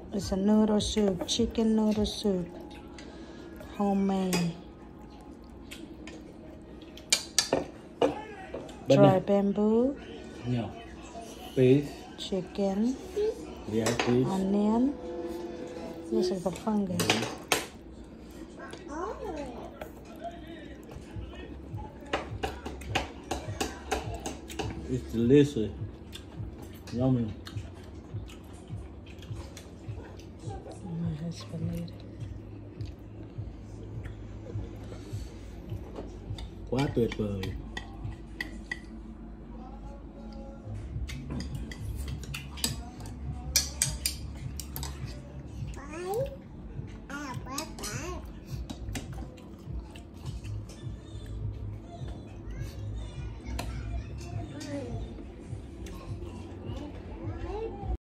It's a noodle soup, chicken noodle soup, homemade. Dry bamboo. Yeah. Fish. Chicken. Yeah, fish. Onion. This is the fungus. It's delicious. Yummy. My husband made it. Quá tuyệt vời.